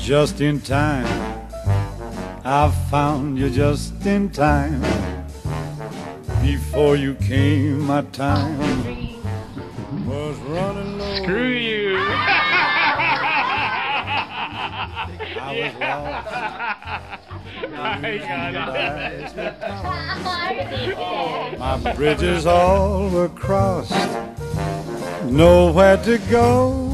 just in time. I found you just in time. Before you came, my time was running low. Screw you. I was lost. I got it. My bridges all were crossed. Nowhere to go.